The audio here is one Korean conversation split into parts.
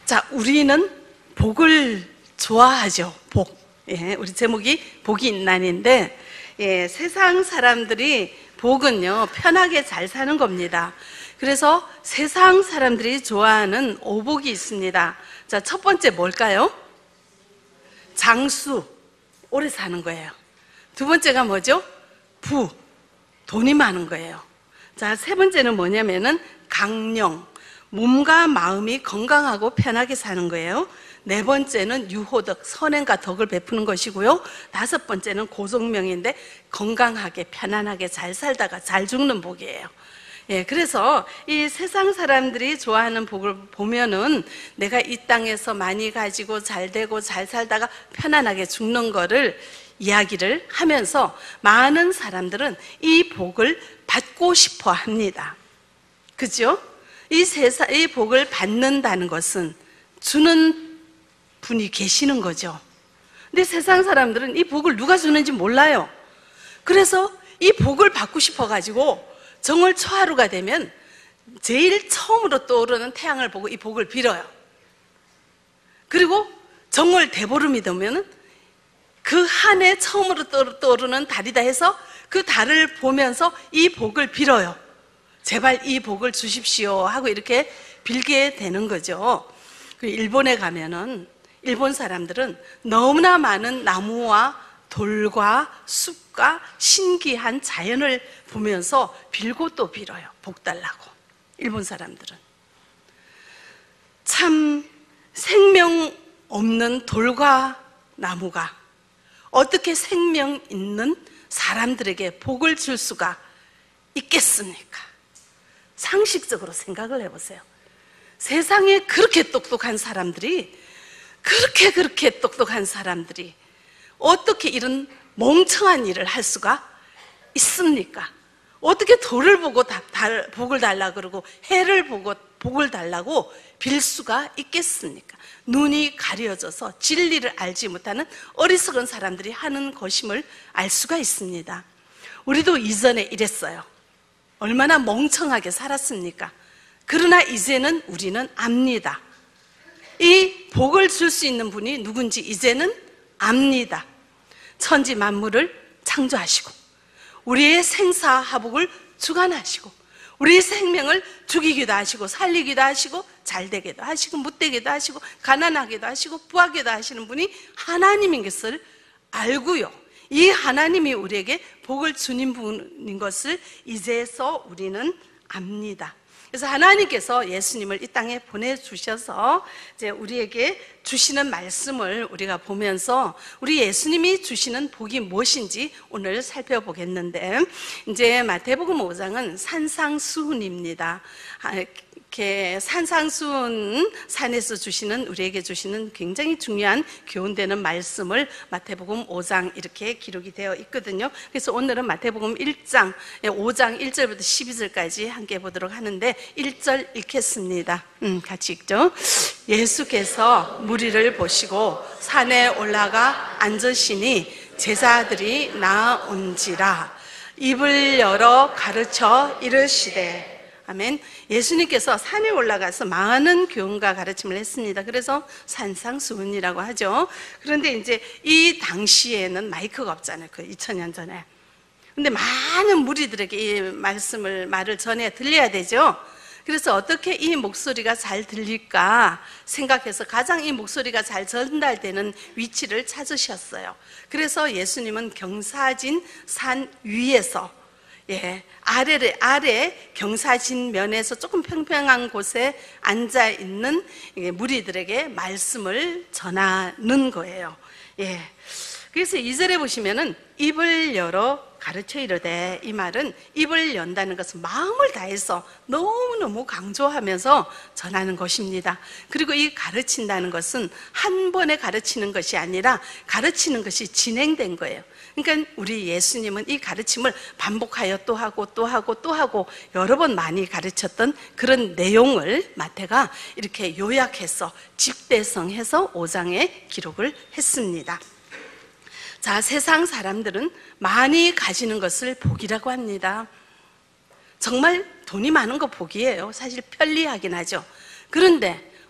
자, 우리는 복을 좋아하죠. 복. 예, 우리 제목이 복이 있나니인데, 예, 세상 사람들이 복은요, 편하게 잘 사는 겁니다. 그래서 세상 사람들이 좋아하는 오복이 있습니다. 자, 첫 번째 뭘까요? 장수, 오래 사는 거예요. 두 번째가 뭐죠? 부, 돈이 많은 거예요. 자, 세 번째는 뭐냐면은 강령, 몸과 마음이 건강하고 편하게 사는 거예요. 네 번째는 유호덕, 선행과 덕을 베푸는 것이고요. 다섯 번째는 고속명인데 건강하게 편안하게 잘 살다가 잘 죽는 복이에요. 예, 그래서 이 세상 사람들이 좋아하는 복을 보면은 내가 이 땅에서 많이 가지고 잘 되고 잘 살다가 편안하게 죽는 거를 이야기를 하면서 많은 사람들은 이 복을 받고 싶어 합니다. 그죠? 이 복을 받는다는 것은 주는 분이 계시는 거죠. 근데 세상 사람들은 이 복을 누가 주는지 몰라요. 그래서 이 복을 받고 싶어가지고 정월 초하루가 되면 제일 처음으로 떠오르는 태양을 보고 이 복을 빌어요. 그리고 정월 대보름이 되면 그 한 해 처음으로 떠오르는 달이다 해서 그 달을 보면서 이 복을 빌어요. 제발 이 복을 주십시오 하고 이렇게 빌게 되는 거죠. 일본에 가면은 일본 사람들은 너무나 많은 나무와 돌과 숲과 신기한 자연을 보면서 빌고 또 빌어요. 복 달라고. 일본 사람들은 참 생명 없는 돌과 나무가 어떻게 생명 있는 사람들에게 복을 줄 수가 있겠습니까? 상식적으로 생각을 해보세요. 세상에 그렇게 똑똑한 사람들이 그렇게 똑똑한 사람들이 어떻게 이런 멍청한 일을 할 수가 있습니까? 어떻게 돌을 보고 복을 달라 그러고 해를 보고 복을 달라고 빌 수가 있겠습니까? 눈이 가려져서 진리를 알지 못하는 어리석은 사람들이 하는 것임을 알 수가 있습니다. 우리도 이전에 이랬어요. 얼마나 멍청하게 살았습니까? 그러나 이제는 우리는 압니다. 이 복을 줄 수 있는 분이 누군지 이제는 압니다. 천지 만물을 창조하시고 우리의 생사화복을 주관하시고 우리의 생명을 죽이기도 하시고 살리기도 하시고 잘되기도 하시고 못되기도 하시고 가난하기도 하시고 부하기도 하시는 분이 하나님인 것을 알고요, 이 하나님이 우리에게 복을 주는 분인 것을 이제서 우리는 압니다. 그래서 하나님께서 예수님을 이 땅에 보내주셔서 이제 우리에게 주시는 말씀을 우리가 보면서 우리 예수님이 주시는 복이 무엇인지 오늘 살펴보겠는데, 이제 마태복음 5장은 산상수훈입니다. 이렇게 산상수훈, 산에서 주시는, 우리에게 주시는 굉장히 중요한 교훈되는 말씀을 마태복음 5장 이렇게 기록이 되어 있거든요. 그래서 오늘은 마태복음 1장 5장 1절부터 12절까지 함께 보도록 하는데, 1절 읽겠습니다. 같이 읽죠. 예수께서 무리를 보시고 산에 올라가 앉으시니 제자들이 나온지라 입을 열어 가르쳐 이르시되. 아멘. 예수님께서 산에 올라가서 많은 교훈과 가르침을 했습니다. 그래서 산상수훈이라고 하죠. 그런데 이제 이 당시에는 마이크가 없잖아요. 그 2000년 전에. 근데 많은 무리들에게 이 말을 전해 들려야 되죠. 그래서 어떻게 이 목소리가 잘 들릴까 생각해서 가장 이 목소리가 잘 전달되는 위치를 찾으셨어요. 그래서 예수님은 경사진 산 위에서, 아래 경사진 면에서 조금 평평한 곳에 앉아 있는 무리들에게 말씀을 전하는 거예요. 그래서 2절에 보시면은 입을 열어 가르쳐 이르되, 이 말은 입을 연다는 것은 마음을 다해서 너무너무 강조하면서 전하는 것입니다. 그리고 이 가르친다는 것은 한 번에 가르치는 것이 아니라 가르치는 것이 진행된 거예요. 그러니까 우리 예수님은 이 가르침을 반복하여 또 하고 또 하고 또 하고 여러 번 많이 가르쳤던 그런 내용을 마태가 이렇게 요약해서 집대성해서 5장에 기록을 했습니다. 자, 세상 사람들은 많이 가지는 것을 복이라고 합니다. 정말 돈이 많은 거 복이에요. 사실 편리하긴 하죠. 그런데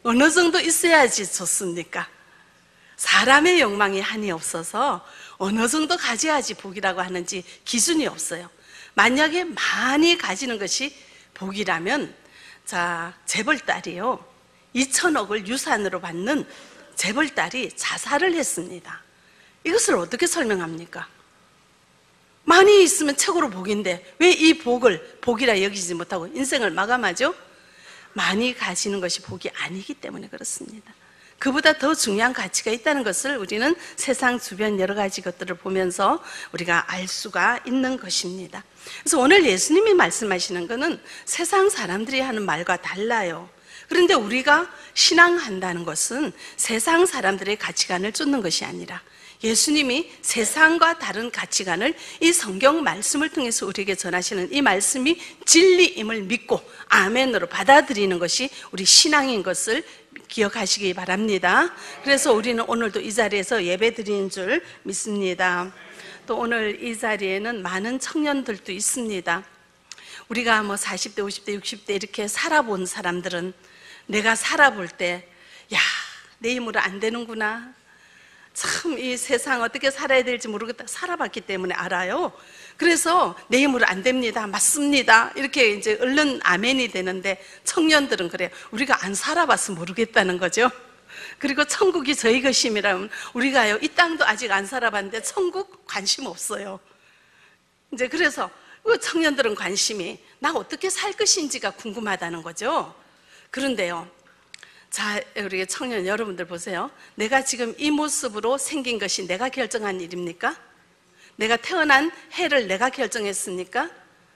어느 정도 있어야지 좋습니까? 사람의 욕망이 한이 없어서 어느 정도 가져야지 복이라고 하는지 기준이 없어요. 만약에 많이 가지는 것이 복이라면, 자, 재벌딸이요, 2천억을 유산으로 받는 재벌딸이 자살을 했습니다. 이것을 어떻게 설명합니까? 많이 있으면 최고로 복인데 왜 이 복을 복이라 여기지 못하고 인생을 마감하죠? 많이 가지는 것이 복이 아니기 때문에 그렇습니다. 그보다 더 중요한 가치가 있다는 것을 우리는 세상 주변 여러 가지 것들을 보면서 우리가 알 수가 있는 것입니다. 그래서 오늘 예수님이 말씀하시는 것은 세상 사람들이 하는 말과 달라요. 그런데 우리가 신앙한다는 것은 세상 사람들의 가치관을 쫓는 것이 아니라 예수님이 세상과 다른 가치관을 이 성경 말씀을 통해서 우리에게 전하시는 이 말씀이 진리임을 믿고 아멘으로 받아들이는 것이 우리 신앙인 것을 기억하시기 바랍니다. 그래서 우리는 오늘도 이 자리에서 예배 드리는 줄 믿습니다. 또 오늘 이 자리에는 많은 청년들도 있습니다. 우리가 뭐 40대, 50대, 60대 이렇게 살아본 사람들은 내가 살아볼 때, 야, 내 힘으로 안 되는구나. 참 이 세상 어떻게 살아야 될지 모르겠다. 살아봤기 때문에 알아요. 그래서 내 힘으로 안 됩니다. 맞습니다. 이렇게 이제 얼른 아멘이 되는데 청년들은 그래요. 우리가 안 살아봤으면 모르겠다는 거죠. 그리고 천국이 저희 것임이라면 우리가요, 이 땅도 아직 안 살아봤는데 천국 관심 없어요. 이제 그래서 청년들은 관심이 나 어떻게 살 것인지가 궁금하다는 거죠. 그런데요, 자, 우리 청년 여러분들 보세요. 내가 지금 이 모습으로 생긴 것이 내가 결정한 일입니까? 내가 태어난 해를 내가 결정했습니까?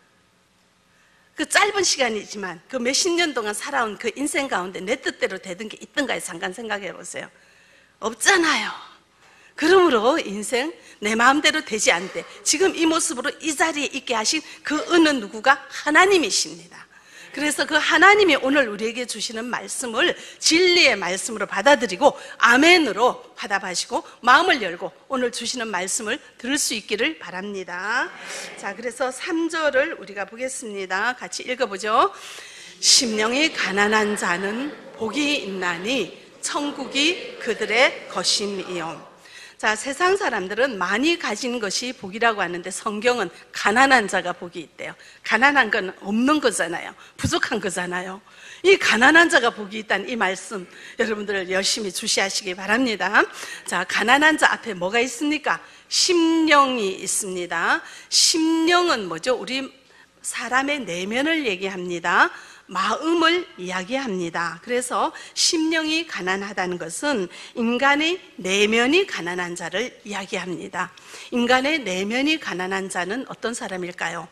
그 짧은 시간이지만 그 몇십 년 동안 살아온 그 인생 가운데 내 뜻대로 되던 게 있던가요? 잠깐 생각해 보세요. 없잖아요. 그러므로 인생 내 마음대로 되지 않대. 지금 이 모습으로 이 자리에 있게 하신 그 어느 누구가 하나님이십니다. 그래서 그 하나님이 오늘 우리에게 주시는 말씀을 진리의 말씀으로 받아들이고 아멘으로 화답하시고 마음을 열고 오늘 주시는 말씀을 들을 수 있기를 바랍니다. 자, 그래서 3절을 우리가 보겠습니다. 같이 읽어보죠. 심령이 가난한 자는 복이 있나니 천국이 그들의 것임이요. 자, 세상 사람들은 많이 가진 것이 복이라고 하는데 성경은 가난한 자가 복이 있대요. 가난한 건 없는 거잖아요. 부족한 거잖아요. 이 가난한 자가 복이 있다는 이 말씀 여러분들 열심히 주시하시기 바랍니다. 자, 가난한 자 앞에 뭐가 있습니까? 심령이 있습니다. 심령은 뭐죠? 우리 사람의 내면을 얘기합니다. 마음을 이야기합니다. 그래서 심령이 가난하다는 것은 인간의 내면이 가난한 자를 이야기합니다. 인간의 내면이 가난한 자는 어떤 사람일까요?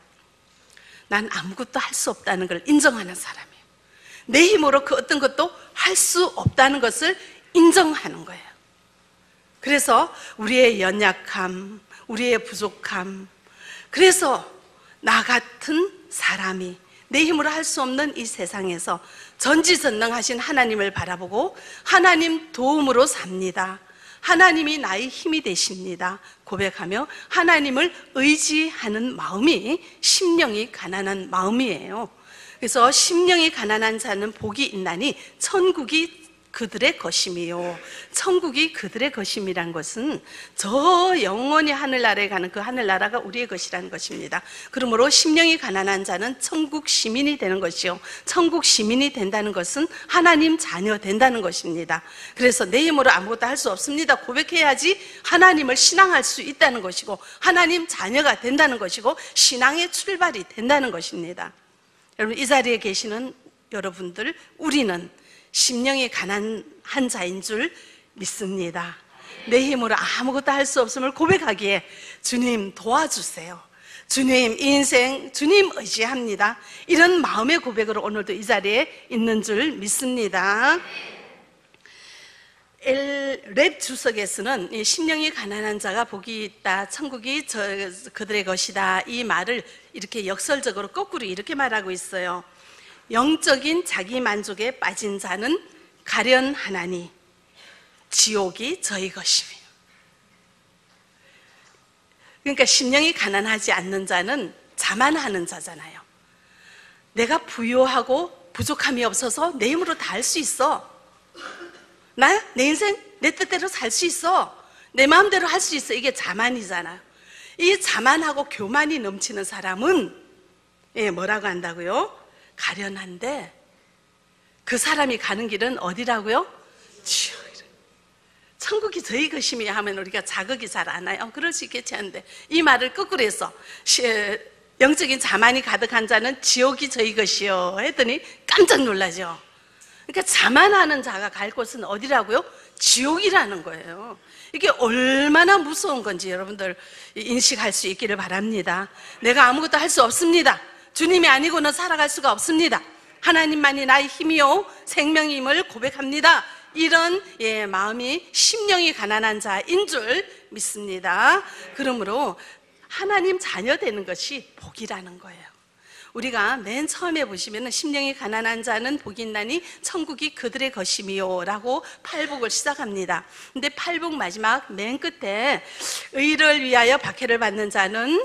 난 아무것도 할 수 없다는 걸 인정하는 사람이에요. 내 힘으로 그 어떤 것도 할 수 없다는 것을 인정하는 거예요. 그래서 우리의 연약함, 우리의 부족함, 그래서 나 같은 사람이 내 힘으로 할 수 없는 이 세상에서 전지전능하신 하나님을 바라보고 하나님 도움으로 삽니다. 하나님이 나의 힘이 되십니다. 고백하며 하나님을 의지하는 마음이 심령이 가난한 마음이에요. 그래서 심령이 가난한 자는 복이 있나니 천국이 그들의 것임이요. 천국이 그들의 것임이란 것은 저 영원히 하늘나라에 가는 그 하늘나라가 우리의 것이라는 것입니다. 그러므로 심령이 가난한 자는 천국 시민이 되는 것이요, 천국 시민이 된다는 것은 하나님 자녀 된다는 것입니다. 그래서 내 힘으로 아무것도 할 수 없습니다 고백해야지 하나님을 신앙할 수 있다는 것이고 하나님 자녀가 된다는 것이고 신앙의 출발이 된다는 것입니다. 여러분, 이 자리에 계시는 여러분들, 우리는 심령이 가난한 자인 줄 믿습니다. 내 힘으로 아무것도 할 수 없음을 고백하기에 주님 도와주세요. 주님, 이 인생 주님 의지합니다. 이런 마음의 고백으로 오늘도 이 자리에 있는 줄 믿습니다. 랩 주석에서는 이 심령이 가난한 자가 복이 있다, 천국이 그들의 것이다, 이 말을 이렇게 역설적으로 거꾸로 이렇게 말하고 있어요. 영적인 자기 만족에 빠진 자는 가련하나니 지옥이 저희 것이며. 그러니까 심령이 가난하지 않는 자는 자만하는 자잖아요. 내가 부유하고 부족함이 없어서 내 힘으로 다 할 수 있어. 내 인생 내 뜻대로 살 수 있어. 내 마음대로 할 수 있어. 이게 자만이잖아요. 이 자만하고 교만이 넘치는 사람은 뭐라고 한다고요? 가련한데 그 사람이 가는 길은 어디라고요? 지옥. 천국이 저희 것이며 하면 우리가 자극이 잘 안 와요. 그럴 수 있겠지 하는데 이 말을 거꾸로 해서 영적인 자만이 가득한 자는 지옥이 저희 것이요 했더니 깜짝 놀라죠. 그러니까 자만하는 자가 갈 곳은 어디라고요? 지옥이라는 거예요. 이게 얼마나 무서운 건지 여러분들 인식할 수 있기를 바랍니다. 내가 아무것도 할 수 없습니다. 주님이 아니고는 살아갈 수가 없습니다. 하나님만이 나의 힘이요 생명임을 고백합니다. 이런 마음이 심령이 가난한 자인 줄 믿습니다. 그러므로 하나님 자녀 되는 것이 복이라는 거예요. 우리가 맨 처음에 보시면 심령이 가난한 자는 복이 있나니 천국이 그들의 것이미요 라고 팔복을 시작합니다. 근데 팔복 마지막 맨 끝에 의를 위하여 박해를 받는 자는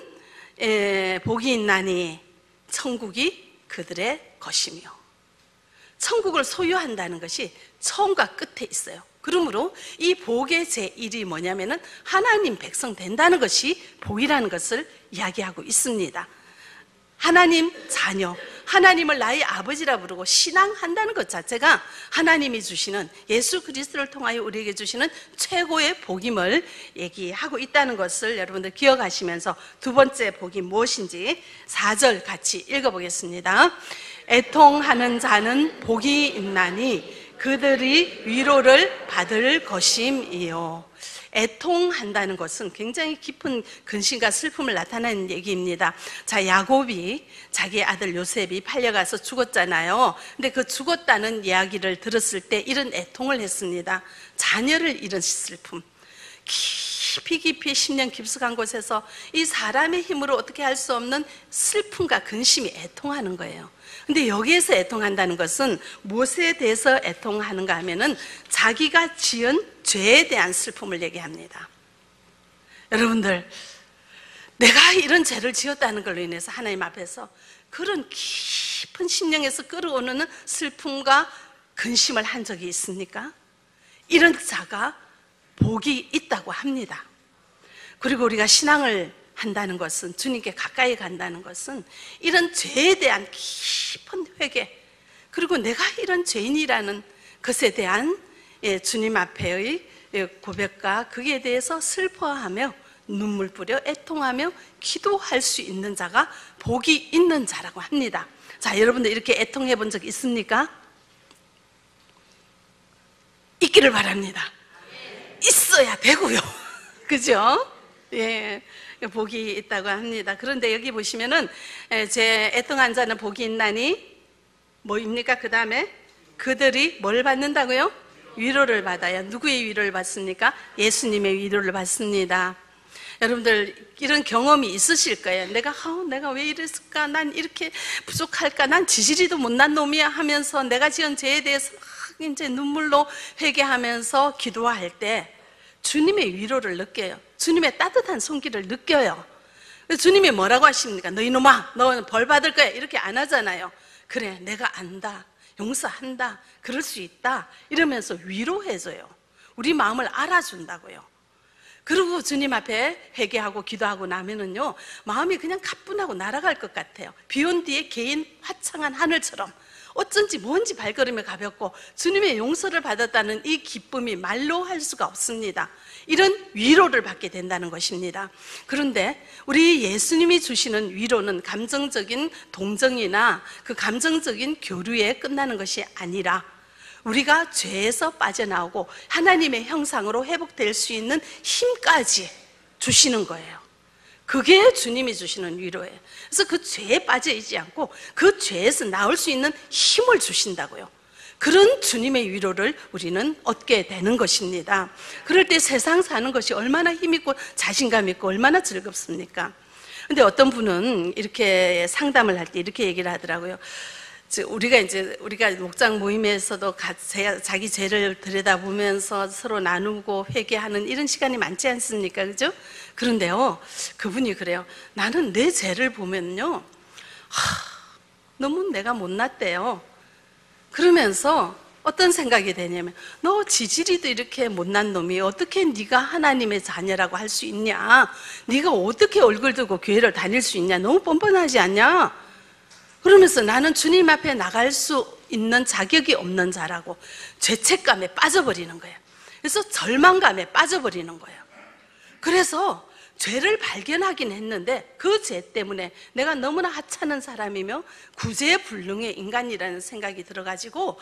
복이 있나니 천국이 그들의 것이며, 천국을 소유한다는 것이 처음과 끝에 있어요. 그러므로 이 복의 제1이 뭐냐면은 하나님 백성 된다는 것이 복이라는 것을 이야기하고 있습니다. 하나님 자녀, 하나님을 나의 아버지라 부르고 신앙한다는 것 자체가 하나님이 주시는, 예수 그리스도를 통하여 우리에게 주시는 최고의 복임을 얘기하고 있다는 것을 여러분들 기억하시면서 두 번째 복이 무엇인지 4절 같이 읽어보겠습니다. 애통하는 자는 복이 있나니 그들이 위로를 받을 것임이요. 애통한다는 것은 굉장히 깊은 근심과 슬픔을 나타내는 얘기입니다. 자, 야곱이 자기 아들 요셉이 팔려가서 죽었잖아요. 근데 그 죽었다는 이야기를 들었을 때 이런 애통을 했습니다. 자녀를 잃은 슬픔. 깊이 심령 깊숙한 곳에서 이 사람의 힘으로 어떻게 할 수 없는 슬픔과 근심이 애통하는 거예요. 근데 여기에서 애통한다는 것은 무엇에 대해서 애통하는가 하면은 자기가 지은 죄에 대한 슬픔을 얘기합니다. 여러분들, 내가 이런 죄를 지었다는 걸로 인해서 하나님 앞에서 그런 깊은 심령에서 끌어오는 슬픔과 근심을 한 적이 있습니까? 이런 자가 복이 있다고 합니다. 그리고 우리가 신앙을 한다는 것은, 주님께 가까이 간다는 것은 이런 죄에 대한 깊은 회개, 그리고 내가 이런 죄인이라는 것에 대한 주님 앞에의 고백과 거기에 대해서 슬퍼하며 눈물 뿌려 애통하며 기도할 수 있는 자가 복이 있는 자라고 합니다. 자, 여러분들 이렇게 애통해 본 적 있습니까? 있기를 바랍니다. 있어야 되고요. 그죠? 예. 복이 있다고 합니다. 그런데 여기 보시면은 제 애통한 자는 복이 있나니 뭐입니까? 그 다음에 그들이 뭘 받는다고요? 위로를 받아요. 누구의 위로를 받습니까? 예수님의 위로를 받습니다. 여러분들 이런 경험이 있으실 거예요. 내가 왜 이랬을까? 난 이렇게 부족할까? 난 지지리도 못난 놈이야 하면서 내가 지은 죄에 대해서 막 이제 눈물로 회개하면서 기도할 때 주님의 위로를 느껴요. 주님의 따뜻한 손길을 느껴요. 주님이 뭐라고 하십니까? 너 이놈아, 너는 벌 받을 거야. 이렇게 안 하잖아요. 그래, 내가 안다, 용서한다, 그럴 수 있다, 이러면서 위로해줘요. 우리 마음을 알아준다고요. 그리고 주님 앞에 회개하고 기도하고 나면은요, 마음이 그냥 가뿐하고 날아갈 것 같아요. 비 온 뒤에 개인 화창한 하늘처럼 어쩐지 뭔지 발걸음이 가볍고 주님의 용서를 받았다는 이 기쁨이 말로 할 수가 없습니다. 이런 위로를 받게 된다는 것입니다. 그런데 우리 예수님이 주시는 위로는 감정적인 동정이나 그 감정적인 교류에 끝나는 것이 아니라 우리가 죄에서 빠져나오고 하나님의 형상으로 회복될 수 있는 힘까지 주시는 거예요. 그게 주님이 주시는 위로예요. 그래서 그 죄에 빠져있지 않고 그 죄에서 나올 수 있는 힘을 주신다고요. 그런 주님의 위로를 우리는 얻게 되는 것입니다. 그럴 때 세상 사는 것이 얼마나 힘있고 자신감 있고 얼마나 즐겁습니까? 근데 어떤 분은 이렇게 상담을 할 때 이렇게 얘기를 하더라고요. 우리가 목장 모임에서도 자기 죄를 들여다보면서 서로 나누고 회개하는 이런 시간이 많지 않습니까? 그죠? 그런데요, 그분이 그래요. 나는 내 죄를 보면요, 너무 내가 못났대요. 그러면서 어떤 생각이 되냐면, 너 지지리도 이렇게 못난 놈이 어떻게 네가 하나님의 자녀라고 할 수 있냐? 네가 어떻게 얼굴 들고 교회를 다닐 수 있냐? 너무 뻔뻔하지 않냐? 그러면서 나는 주님 앞에 나갈 수 있는 자격이 없는 자라고 죄책감에 빠져버리는 거예요. 그래서 절망감에 빠져버리는 거예요. 그래서 죄를 발견하긴 했는데 그 죄 때문에 내가 너무나 하찮은 사람이며 구제불능의 인간이라는 생각이 들어가지고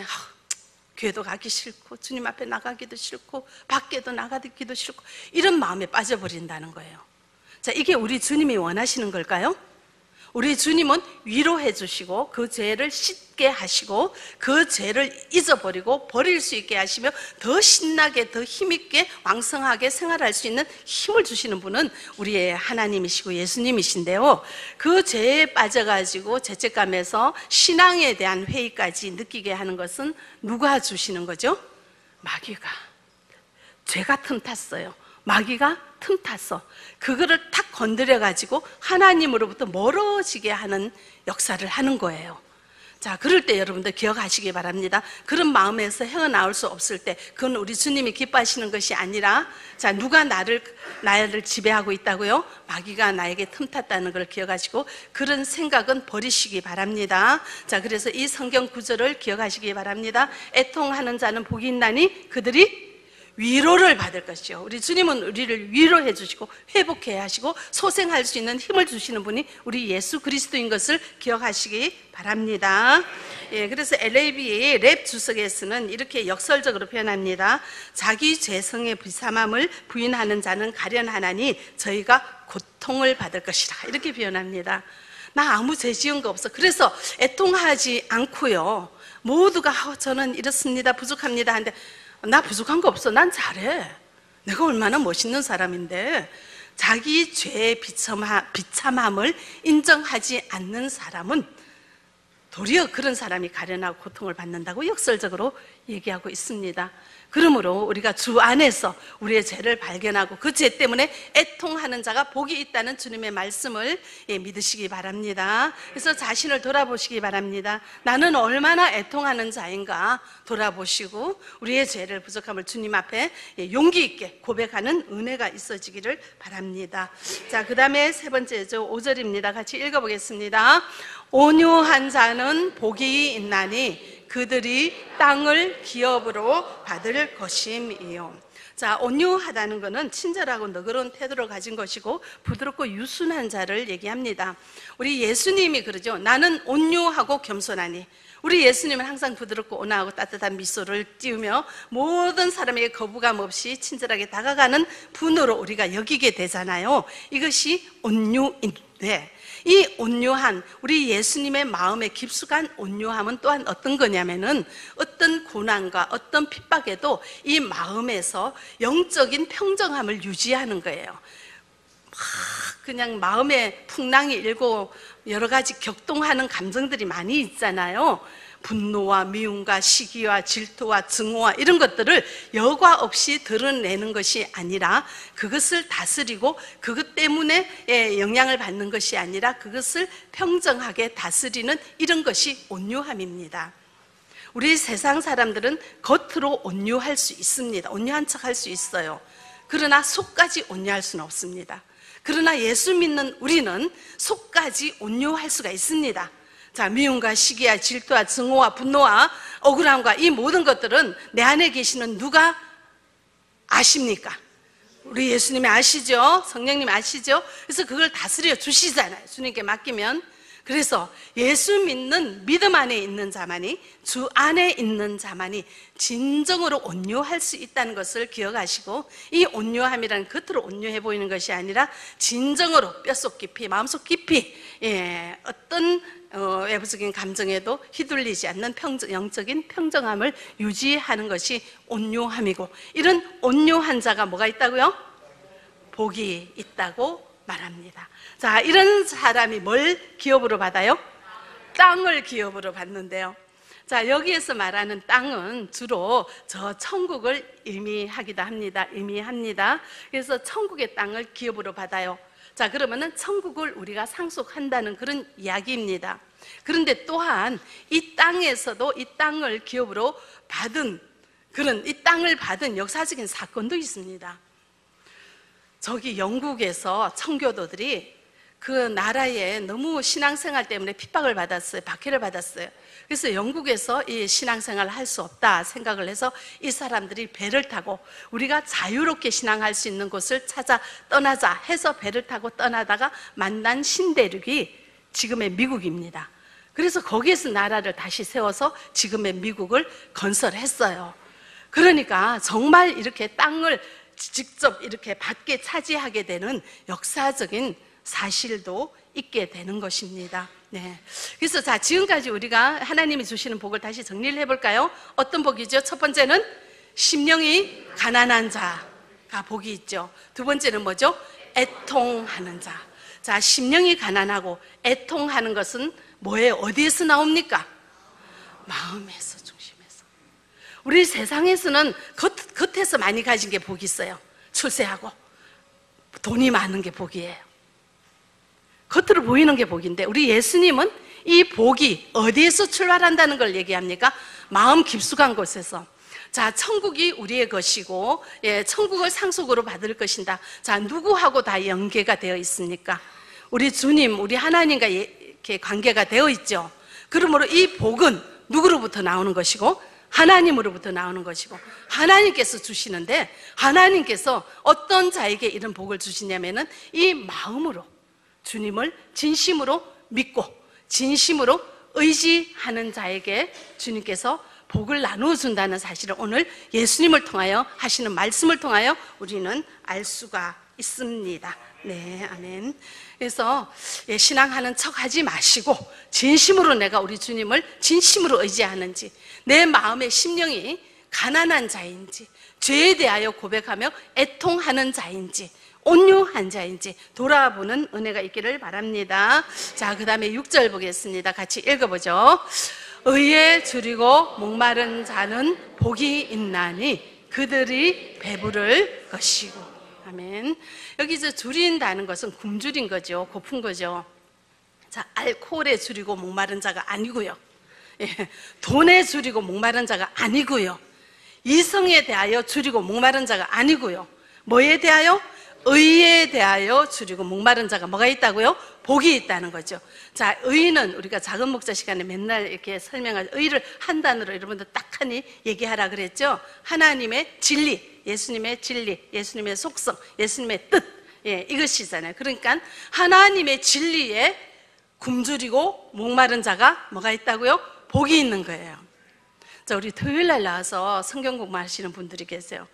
교회도 가기 싫고 주님 앞에 나가기도 싫고 밖에도 나가기도 싫고 이런 마음에 빠져버린다는 거예요. 자, 이게 우리 주님이 원하시는 걸까요? 우리 주님은 위로해 주시고 그 죄를 씻게 하시고 그 죄를 잊어버리고 버릴 수 있게 하시며 더 신나게 더 힘있게 왕성하게 생활할 수 있는 힘을 주시는 분은 우리의 하나님이시고 예수님이신데요, 그 죄에 빠져가지고 죄책감에서 신앙에 대한 회의까지 느끼게 하는 것은 누가 주시는 거죠? 마귀가. 죄가 틈탔어요. 마귀가 틈타서 그거를 탁 건드려가지고 하나님으로부터 멀어지게 하는 역사를 하는 거예요. 자, 그럴 때 여러분들 기억하시기 바랍니다. 그런 마음에서 헤어나올 수 없을 때 그건 우리 주님이 기뻐하시는 것이 아니라, 자, 누가 나를 지배하고 있다고요? 마귀가 나에게 틈탔다는 걸 기억하시고 그런 생각은 버리시기 바랍니다. 자, 그래서 이 성경 구절을 기억하시기 바랍니다. 애통하는 자는 복이 있나니 그들이 위로를 받을 것이요. 우리 주님은 우리를 위로해 주시고 회복해 하시고 소생할 수 있는 힘을 주시는 분이 우리 예수 그리스도인 것을 기억하시기 바랍니다. 예, 그래서 LAB의 랩 주석에서는 이렇게 역설적으로 표현합니다. 자기 죄성의 비참함을 부인하는 자는 가련하나니 저희가 고통을 받을 것이라, 이렇게 표현합니다. 나 아무 죄 지은 거 없어. 그래서 애통하지 않고요, 모두가 저는 이렇습니다, 부족합니다 하는데 나 부족한 거 없어, 난 잘해, 내가 얼마나 멋있는 사람인데, 자기 죄의 비참함을 인정하지 않는 사람은 도리어 그런 사람이 가련하고 고통을 받는다고 역설적으로 얘기하고 있습니다. 그러므로 우리가 주 안에서 우리의 죄를 발견하고 그 죄 때문에 애통하는 자가 복이 있다는 주님의 말씀을 믿으시기 바랍니다. 그래서 자신을 돌아보시기 바랍니다. 나는 얼마나 애통하는 자인가 돌아보시고 우리의 죄를, 부족함을 주님 앞에 용기 있게 고백하는 은혜가 있어지기를 바랍니다. 자, 그 다음에 세 번째죠. 5절입니다. 같이 읽어보겠습니다. 온유한 자는 복이 있나니 그들이 땅을 기업으로 받을 것임이요. 자, 온유하다는 것은 친절하고 너그러운 태도를 가진 것이고 부드럽고 유순한 자를 얘기합니다. 우리 예수님이 그러죠. 나는 온유하고 겸손하니. 우리 예수님은 항상 부드럽고 온화하고 따뜻한 미소를 띄우며 모든 사람에게 거부감 없이 친절하게 다가가는 분으로 우리가 여기게 되잖아요. 이것이 온유인데, 이 온유한 우리 예수님의 마음의 깊숙한 온유함은 또한 어떤 거냐면은 어떤 고난과 어떤 핍박에도 이 마음에서 영적인 평정함을 유지하는 거예요. 막 그냥 마음에 풍랑이 일고 여러 가지 격동하는 감정들이 많이 있잖아요. 분노와 미움과 시기와 질투와 증오와 이런 것들을 여과 없이 드러내는 것이 아니라 그것을 다스리고 그것 때문에 영향을 받는 것이 아니라 그것을 평정하게 다스리는 이런 것이 온유함입니다. 우리 세상 사람들은 겉으로 온유할 수 있습니다. 온유한 척 할 수 있어요. 그러나 속까지 온유할 수는 없습니다. 그러나 예수 믿는 우리는 속까지 온유할 수가 있습니다. 자, 미움과 시기와 질투와 증오와 분노와 억울함과 이 모든 것들은 내 안에 계시는 누가 아십니까? 우리 예수님이 아시죠? 성령님 아시죠? 그래서 그걸 다스려 주시잖아요. 주님께 맡기면. 그래서 예수 믿는 믿음 안에 있는 자만이, 주 안에 있는 자만이 진정으로 온유할 수 있다는 것을 기억하시고, 이 온유함이란 겉으로 온유해 보이는 것이 아니라 진정으로 뼛속 깊이, 마음속 깊이 어떤 외부적인 감정에도 휘둘리지 않는 영적인 평정함을 유지하는 것이 온유함이고, 이런 온유한 자가 뭐가 있다고요? 복이 있다고 말합니다. 자, 이런 사람이 뭘 기업으로 받아요? 땅을 기업으로 받는데요. 자, 여기에서 말하는 땅은 주로 저 천국을 의미합니다. 그래서 천국의 땅을 기업으로 받아요. 자, 그러면은 천국을 우리가 상속한다는 그런 이야기입니다. 그런데 또한 이 땅에서도 이 땅을 기업으로 받은 그런 이 땅을 받은 역사적인 사건도 있습니다. 저기 영국에서 청교도들이 그 나라에 너무 신앙생활 때문에 핍박을 받았어요. 박해를 받았어요. 그래서 영국에서 이 신앙생활을 할 수 없다 생각을 해서 이 사람들이 배를 타고 우리가 자유롭게 신앙할 수 있는 곳을 찾아 떠나자 해서 배를 타고 떠나다가 만난 신대륙이 지금의 미국입니다. 그래서 거기에서 나라를 다시 세워서 지금의 미국을 건설했어요. 그러니까 정말 이렇게 땅을 직접 이렇게 받게 차지하게 되는 역사적인 사실도 있게 되는 것입니다. 네. 그래서 자, 지금까지 우리가 하나님이 주시는 복을 다시 정리를 해볼까요? 어떤 복이죠? 첫 번째는 심령이 가난한 자가 복이 있죠. 두 번째는 뭐죠? 애통하는 자. 자, 심령이 가난하고 애통하는 것은 뭐예요? 어디에서 나옵니까? 마음에서, 중심에서. 우리 세상에서는 겉에서 많이 가진 게 복이 있어요. 출세하고 돈이 많은 게 복이에요. 겉으로 보이는 게 복인데 우리 예수님은 이 복이 어디에서 출발한다는 걸 얘기합니까? 마음 깊숙한 곳에서. 자, 천국이 우리의 것이고, 예, 천국을 상속으로 받을 것이다. 자, 누구하고 다 연계가 되어 있습니까? 우리 주님, 우리 하나님과 이렇게 관계가 되어 있죠. 그러므로 이 복은 누구로부터 나오는 것이고 하나님으로부터 나오는 것이고 하나님께서 주시는데 하나님께서 어떤 자에게 이런 복을 주시냐면은 이 마음으로 주님을 진심으로 믿고 진심으로 의지하는 자에게 주님께서 복을 나누어 준다는 사실을 오늘 예수님을 통하여 하시는 말씀을 통하여 우리는 알 수가 있습니다. 네, 아멘. 그래서 신앙하는 척 하지 마시고 진심으로 내가 우리 주님을 진심으로 의지하는지, 내 마음의 심령이 가난한 자인지, 죄에 대하여 고백하며 애통하는 자인지, 온유한 자인지 돌아보는 은혜가 있기를 바랍니다. 자, 그 다음에 6절 보겠습니다. 같이 읽어보죠. 의에 줄이고 목마른 자는 복이 있나니 그들이 배부를 것이고. 아멘. 여기서 줄인다는 것은 굶주린 거죠. 고픈 거죠. 자, 알코올에 줄이고 목마른 자가 아니고요. 예, 돈에 줄이고 목마른 자가 아니고요. 이성에 대하여 줄이고 목마른 자가 아니고요. 뭐에 대하여? 의에 대하여 줄이고 목마른 자가 뭐가 있다고요? 복이 있다는 거죠. 자, 의는 우리가 작은 목자 시간에 맨날 이렇게 설명할 의를 한 단어로 여러분들 딱하니 얘기하라 그랬죠. 하나님의 진리, 예수님의 진리, 예수님의 속성, 예수님의 뜻, 예, 이것이잖아요. 그러니까 하나님의 진리에 굶주리고 목마른 자가 뭐가 있다고요? 복이 있는 거예요. 자, 우리 토요일 날 나와서 성경 공부하시는 분들이 계세요.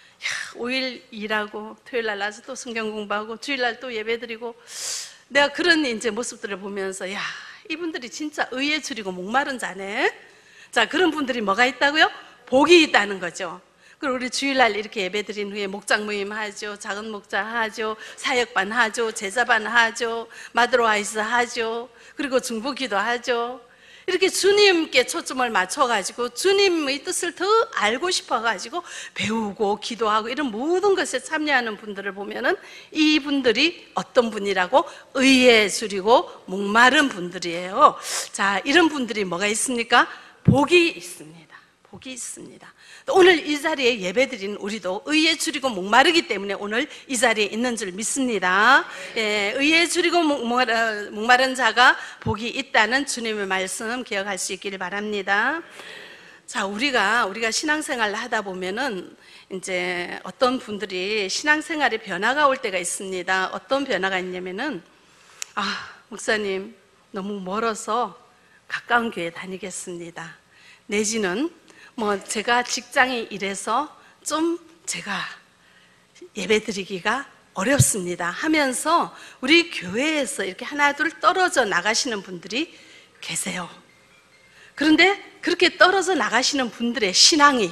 5일 일하고 토요일 날 나와서 또 성경 공부하고 주일 날 또 예배드리고, 내가 그런 이제 모습들을 보면서 야, 이분들이 진짜 의에 줄이고 목마른 자네. 자, 그런 분들이 뭐가 있다고요? 복이 있다는 거죠. 그리고 우리 주일날 이렇게 예배드린 후에 목장 모임 하죠, 작은 목자 하죠, 사역반 하죠, 제자반 하죠, 마드로아이스 하죠, 그리고 중보기도 하죠. 이렇게 주님께 초점을 맞춰가지고 주님의 뜻을 더 알고 싶어가지고 배우고 기도하고 이런 모든 것에 참여하는 분들을 보면은 이분들이 어떤 분이라고? 의에 줄이고 목마른 분들이에요. 자, 이런 분들이 뭐가 있습니까? 복이 있습니다. 복이 있습니다. 오늘 이 자리에 예배드리는 우리도 의에 줄이고 목마르기 때문에 오늘 이 자리에 있는 줄 믿습니다. 예, 의에 줄이고 목마른 자가 복이 있다는 주님의 말씀 기억할 수 있기를 바랍니다. 자, 우리가 신앙생활을 하다 보면은 이제 어떤 분들이 신앙생활에 변화가 올 때가 있습니다. 어떤 변화가 있냐면은, 아, 목사님 너무 멀어서 가까운 교회 다니겠습니다. 내지는 제가 직장이 이래서 좀 제가 예배드리기가 어렵습니다 하면서 우리 교회에서 이렇게 하나 둘 떨어져 나가시는 분들이 계세요. 그런데 그렇게 떨어져 나가시는 분들의 신앙이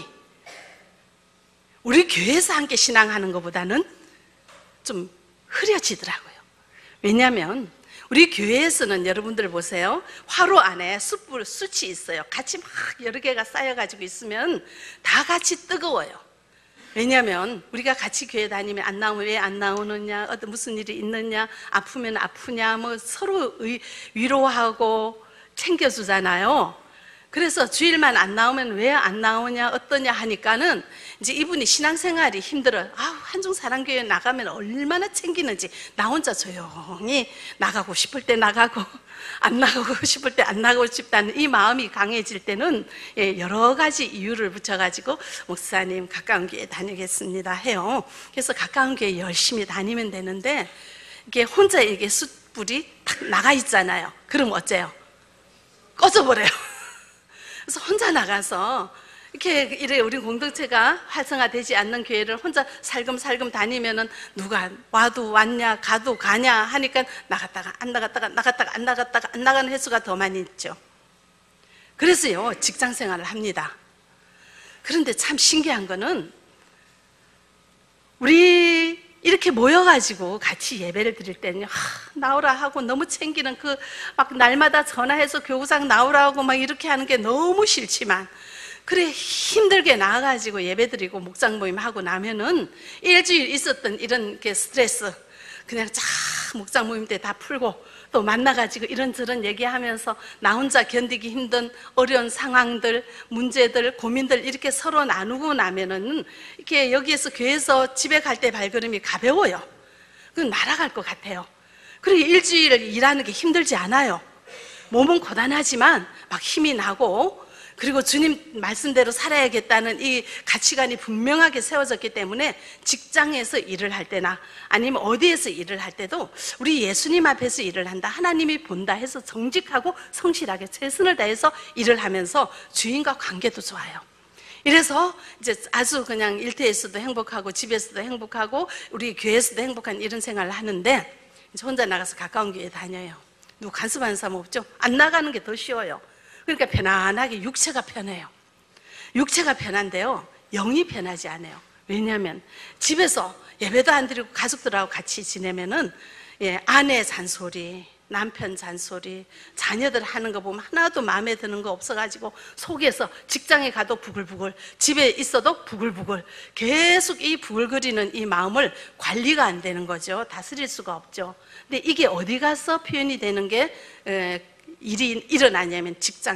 우리 교회에서 함께 신앙하는 것보다는 좀 흐려지더라고요. 왜냐하면 우리 교회에서는 여러분들 보세요. 화로 안에 숯이 있어요. 같이 막 여러 개가 쌓여가지고 있으면 다 같이 뜨거워요. 왜냐하면 우리가 같이 교회 다니면 안 나오면 왜 안 나오느냐, 어떤 무슨 일이 있느냐, 아프면 아프냐, 뭐 서로 위로하고 챙겨주잖아요. 그래서 주일만 안 나오면 왜 안 나오냐, 어떠냐 하니까는 이제 이분이 신앙생활이 힘들어요. 한중사랑교회 나가면 얼마나 챙기는지, 나 혼자 조용히 나가고 싶을 때 나가고 안 나가고 싶을 때 안 나가고 싶다는 이 마음이 강해질 때는 여러 가지 이유를 붙여가지고 목사님 가까운 교회 다니겠습니다 해요. 그래서 가까운 교회 열심히 다니면 되는데, 이게 혼자 이게 숯불이 딱 나가 있잖아요. 그럼 어째요? 꺼져버려요. 그래서 혼자 나가서 이래 우리 공동체가 활성화되지 않는 교회를 혼자 살금살금 다니면은 누가 와도 왔냐, 가도 가냐 하니까 나갔다가 안 나갔다가 나갔다가 안 나갔다가 안 나가는 횟수가 더 많이 있죠. 그래서요, 직장 생활을 합니다. 그런데 참 신기한 거는 우리 이렇게 모여가지고 같이 예배를 드릴 때는요, 나오라 하고 너무 챙기는 그 막 날마다 전화해서 교구상 나오라 하고 막 이렇게 하는 게 너무 싫지만, 그래 힘들게 나와가지고 예배 드리고 목장 모임 하고 나면은 일주일 있었던 이런 게 스트레스 그냥 쫙 목장 모임 때 다 풀고, 또 만나가지고 이런저런 얘기하면서 나 혼자 견디기 힘든 어려운 상황들, 문제들, 고민들 이렇게 서로 나누고 나면은 이렇게 여기에서 교회에서 집에 갈 때 발걸음이 가벼워요. 그건 날아갈 것 같아요. 그리고 일주일 일하는 게 힘들지 않아요. 몸은 고단하지만 막 힘이 나고, 그리고 주님 말씀대로 살아야겠다는 이 가치관이 분명하게 세워졌기 때문에 직장에서 일을 할 때나 아니면 어디에서 일을 할 때도 우리 예수님 앞에서 일을 한다, 하나님이 본다 해서 정직하고 성실하게 최선을 다해서 일을 하면서 주인과 관계도 좋아요. 이래서 이제 아주 그냥 일터에서도 행복하고 집에서도 행복하고 우리 교회에서도 행복한 이런 생활을 하는데, 이제 혼자 나가서 가까운 교회 다녀요. 누구 간섭하는 사람 없죠? 안 나가는 게 더 쉬워요. 그러니까 편안하게 육체가 편해요. 육체가 편한데요, 영이 편하지 않아요. 왜냐하면 집에서 예배도 안 드리고 가족들하고 같이 지내면은 아내 잔소리, 남편 잔소리, 자녀들 하는 거 보면 하나도 마음에 드는 거 없어가지고 속에서 직장에 가도 부글부글, 집에 있어도 부글부글, 계속 이 부글거리는 이 마음을 관리가 안 되는 거죠. 다스릴 수가 없죠. 근데 이게 어디 가서 표현이 되는 게 일이 일어나냐면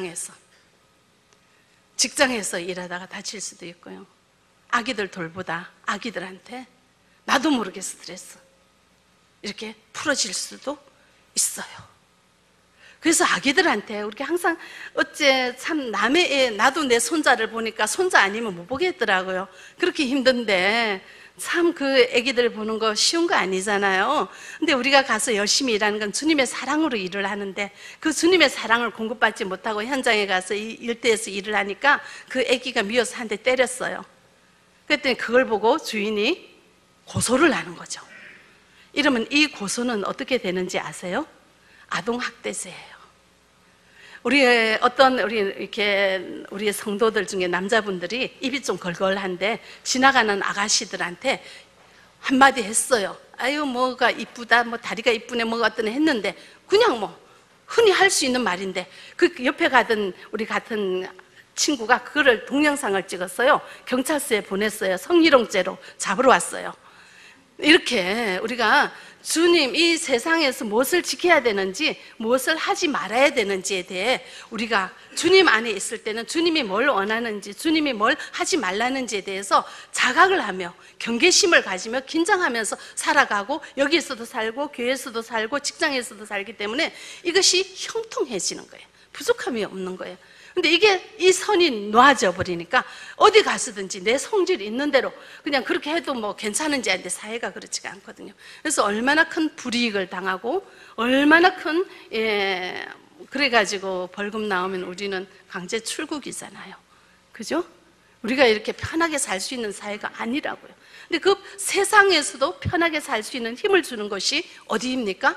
직장에서 일하다가 다칠 수도 있고요. 아기들 돌보다 아기들한테 나도 모르게 스트레스 이렇게 풀어질 수도 있어요. 그래서 아기들한테 우리가 항상 어째 참 남의 애, 나도 내 손자를 보니까 손자 아니면 못 보겠더라고요. 그렇게 힘든데 참 그 아기들 보는 거 쉬운 거 아니잖아요. 근데 우리가 가서 열심히 일하는 건 주님의 사랑으로 일을 하는데, 그 주님의 사랑을 공급받지 못하고 현장에 가서 일대에서 일을 하니까 그 아기가 미워서 한 대 때렸어요. 그랬더니 그걸 보고 주인이 고소를 하는 거죠. 이러면 이 고소는 어떻게 되는지 아세요? 아동학대죄예요. 우리의 우리 성도들 중에 남자분들이 입이 좀 걸걸한데 지나가는 아가씨들한테 한마디 했어요. 아유 뭐가 이쁘다, 뭐 다리가 이쁘네, 뭐가 어떠네 했는데, 그냥 뭐 흔히 할 수 있는 말인데, 그 옆에 가던 우리 같은 친구가 그거를 동영상을 찍었어요. 경찰서에 보냈어요. 성희롱죄로 잡으러 왔어요. 이렇게 우리가 주님 이 세상에서 무엇을 지켜야 되는지, 무엇을 하지 말아야 되는지에 대해 우리가 주님 안에 있을 때는 주님이 뭘 원하는지, 주님이 뭘 하지 말라는지에 대해서 자각을 하며 경계심을 가지며 긴장하면서 살아가고, 여기에서도 살고 교회에서도 살고 직장에서도 살기 때문에 이것이 형통해지는 거예요. 부족함이 없는 거예요. 근데 이게 이 선이 놓아져 버리니까 어디 가서든지 내 성질이 있는 대로 그냥 그렇게 해도 뭐 괜찮은지 아는데 사회가 그렇지가 않거든요. 그래서 얼마나 큰 불이익을 당하고 얼마나 큰 그래가지고 벌금 나오면 우리는 강제 출국이잖아요. 그죠? 우리가 이렇게 편하게 살 수 있는 사회가 아니라고요. 근데 그 세상에서도 편하게 살 수 있는 힘을 주는 것이 어디입니까?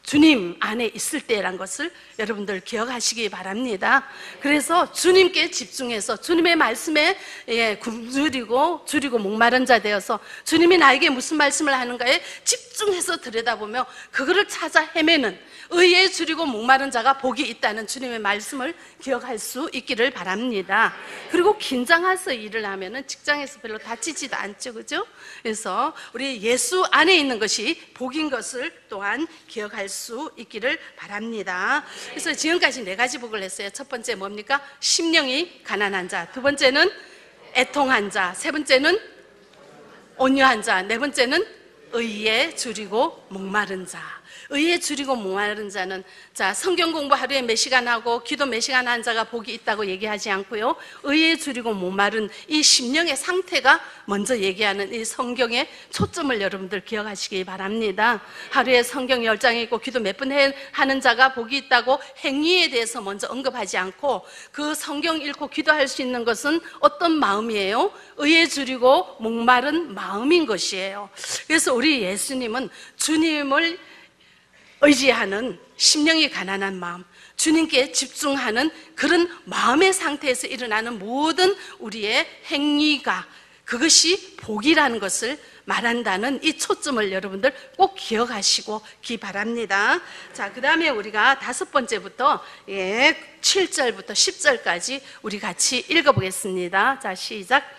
주님 안에 있을 때란 것을 여러분들 기억하시기 바랍니다. 그래서 주님께 집중해서 주님의 말씀에 굶주리고 줄이고 목마른 자 되어서 주님이 나에게 무슨 말씀을 하는가에 집중해서 들여다보며 그거를 찾아 헤매는 의에 줄이고 목마른 자가 복이 있다는 주님의 말씀을 기억할 수 있기를 바랍니다. 그리고 긴장해서 일을 하면은 직장에서 별로 다치지도 않죠, 그죠? 그래서 우리 예수 안에 있는 것이 복인 것을 또한 기억할 수 있기를 바랍니다. 그래서 지금까지 4가지 복을 했어요. 첫 번째 뭡니까? 심령이 가난한 자. 두 번째는 애통한 자. 세 번째는 온유한 자. 네 번째는 의에 줄이고 목마른 자. 의에 줄이고 목마른 자는 성경 공부 하루에 몇 시간 하고 기도 몇 시간 한 자가 복이 있다고 얘기하지 않고요, 의에 줄이고 목마른 이 심령의 상태가 먼저 얘기하는 이 성경의 초점을 여러분들 기억하시기 바랍니다. 하루에 성경 10장 읽고 기도 몇 번 하는 자가 복이 있다고 행위에 대해서 먼저 언급하지 않고 그 성경 읽고 기도할 수 있는 것은 어떤 마음이에요? 의에 줄이고 목마른 마음인 것이에요. 그래서 우리 예수님은 주님을 의지하는 심령이 가난한 마음, 주님께 집중하는 그런 마음의 상태에서 일어나는 모든 우리의 행위가 그것이 복이라는 것을 말한다는 이 초점을 여러분들 꼭 기억하시기 바랍니다. 자, 그 다음에 우리가 5번째부터 7절부터 10절까지 우리 같이 읽어보겠습니다. 자, 시작.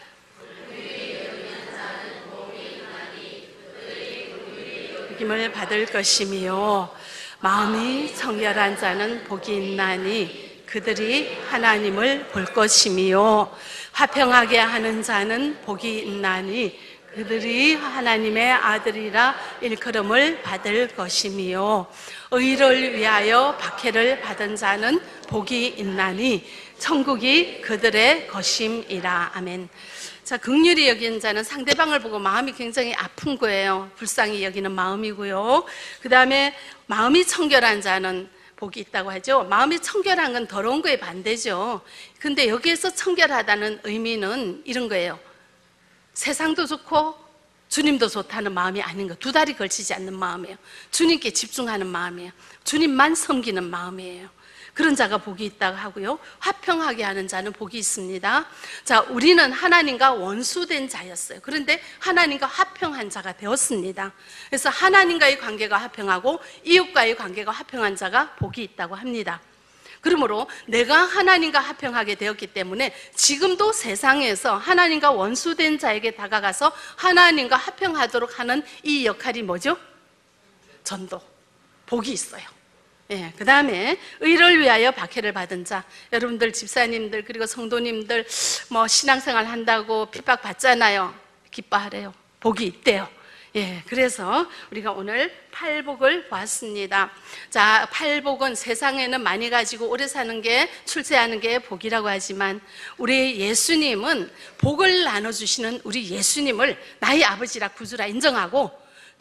힘을 받을 것이며 마음이 청결한 자는 복이 있나니 그들이 하나님을 볼 것이며 화평하게 하는 자는 복이 있나니 그들이 하나님의 아들이라 일컬음을 받을 것이며 의를 위하여 박해를 받은 자는 복이 있나니 천국이 그들의 것임이라. 아멘. 자, 긍휼히 여기는 자는 상대방을 보고 마음이 굉장히 아픈 거예요. 불쌍히 여기는 마음이고요. 그 다음에 마음이 청결한 자는 복이 있다고 하죠. 마음이 청결한 건 더러운 거에 반대죠. 근데 여기에서 청결하다는 의미는 이런 거예요. 세상도 좋고 주님도 좋다는 마음이 아닌 거. 두 다리 걸치지 않는 마음이에요. 주님께 집중하는 마음이에요. 주님만 섬기는 마음이에요. 그런 자가 복이 있다고 하고요, 화평하게 하는 자는 복이 있습니다. 자, 우리는 하나님과 원수된 자였어요. 그런데 하나님과 화평한 자가 되었습니다. 그래서 하나님과의 관계가 화평하고 이웃과의 관계가 화평한 자가 복이 있다고 합니다. 그러므로 내가 하나님과 화평하게 되었기 때문에 지금도 세상에서 하나님과 원수된 자에게 다가가서 하나님과 화평하도록 하는 이 역할이 뭐죠? 전도, 복이 있어요. 그 다음에 의를 위하여 박해를 받은 자. 여러분들 집사님들 그리고 성도님들 신앙생활 한다고 핍박 받잖아요. 기뻐하래요. 복이 있대요. 그래서 우리가 오늘 팔복을 보았습니다. 자, 팔복은 세상에는 많이 가지고 오래 사는 게, 출세하는 게 복이라고 하지만 우리 예수님은 복을 나눠주시는 우리 예수님을 나의 아버지라 구주라 인정하고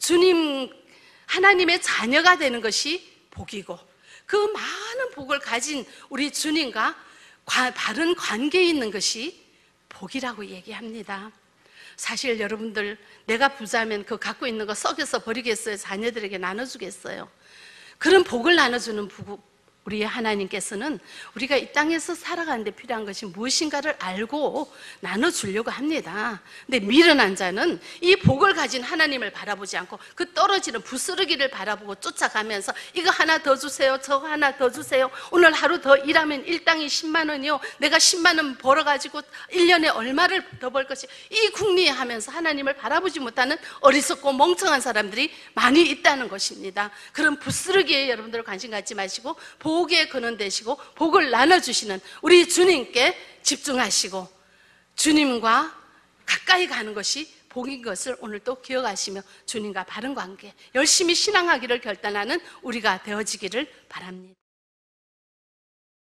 주님 하나님의 자녀가 되는 것이 복이고, 그 많은 복을 가진 우리 주님과 바른 관계에 있는 것이 복이라고 얘기합니다. 사실 여러분들, 내가 부자면 그 갖고 있는 거 썩여서 버리겠어요? 자녀들에게 나눠주겠어요? 그런 복을 나눠주는 우리 하나님께서는 우리가 이 땅에서 살아가는데 필요한 것이 무엇인가를 알고 나눠주려고 합니다. 근데 미련한 자는 이 복을 가진 하나님을 바라보지 않고 그 떨어지는 부스러기를 바라보고 쫓아가면서 이거 하나 더 주세요, 저거 하나 더 주세요, 오늘 하루 더 일하면 일당이 10만 원이요, 내가 10만 원 벌어가지고 1년에 얼마를 더 벌 것이, 이 궁리하면서 하나님을 바라보지 못하는 어리석고 멍청한 사람들이 많이 있다는 것입니다. 그런 부스러기에 여러분들 관심 갖지 마시고 복의 근원 되시고 복을 나눠주시는 우리 주님께 집중하시고 주님과 가까이 가는 것이 복인 것을 오늘 또 기억하시며 주님과 바른 관계, 열심히 신앙하기를 결단하는 우리가 되어지기를 바랍니다.